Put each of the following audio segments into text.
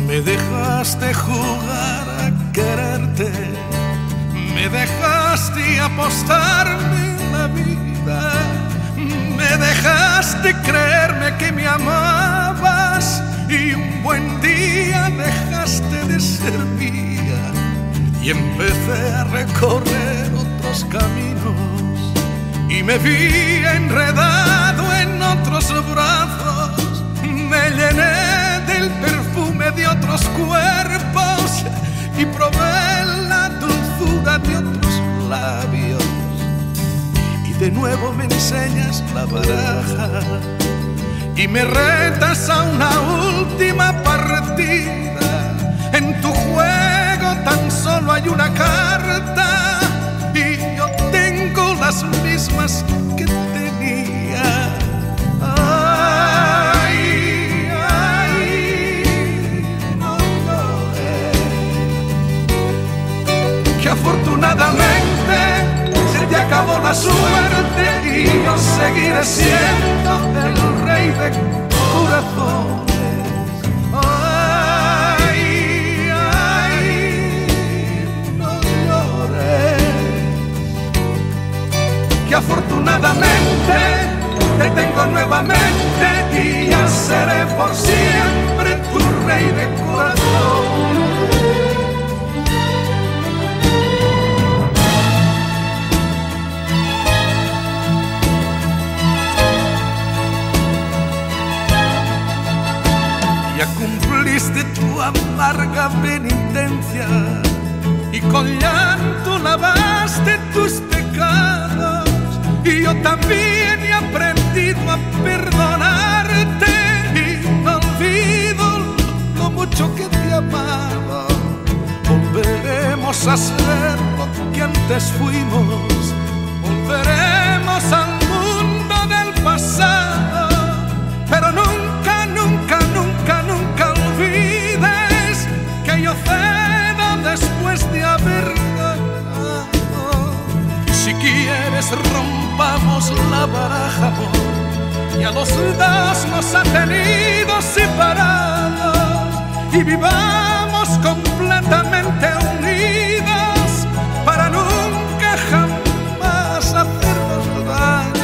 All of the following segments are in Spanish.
Me dejaste jugar a quererte, me dejaste apostarme la vida, me dejaste creerme que me amabas y un buen día dejaste de ser mía y empecé a recorrer otros caminos y me vi enredado en otros brazos, me llené del perfume de otros cuerpos y probé la dulzura de otros labios. Y de nuevo me enseñas la baraja y me retas a una última partida. En tu juego tan solo hay una carta y yo tengo las mismas que tenía. Afortunadamente se te acabó la suerte y yo seguiré siendo el rey de corazones. Ay, ay, no llores, que afortunadamente te tengo nuevamente y ya seré por siempre tu rey de corazones. Ya cumpliste tu amarga penitencia y con llanto lavaste tus pecados y yo también he aprendido a perdonarte y no olvido lo mucho que te amaba. Volveremos a ser lo que antes fuimos, volveremos al mundo del pasado, pero nunca, nunca, nunca, nunca olvides que yo cedo después de haber ganado. Y si quieres rompamos la baraja, amor, y a los dos nos ha tenido separados y vivamos completamente unidos para nunca jamás hacernos daño.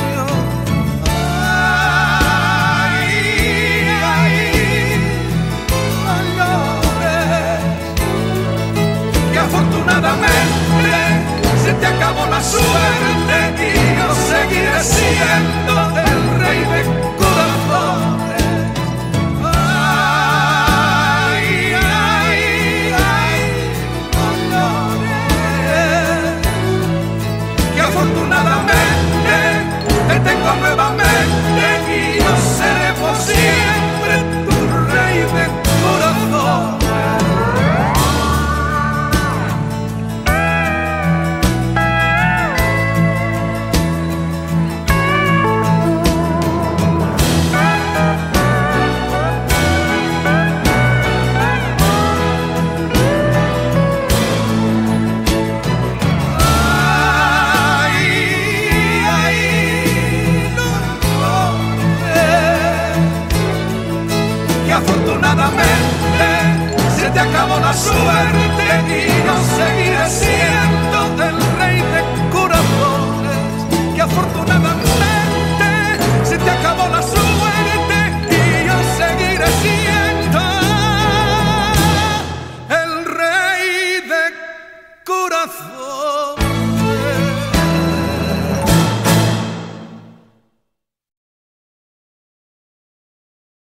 Afortunadamente se te acabó la suerte y yo seguiré siendo el rey de corazones. Ay, ay, ay, no llores, que afortunadamente te tengo nuevamente y yo seré por siempre tu rey de corazones. Afortunadamente se te acabó la suerte y no seguiré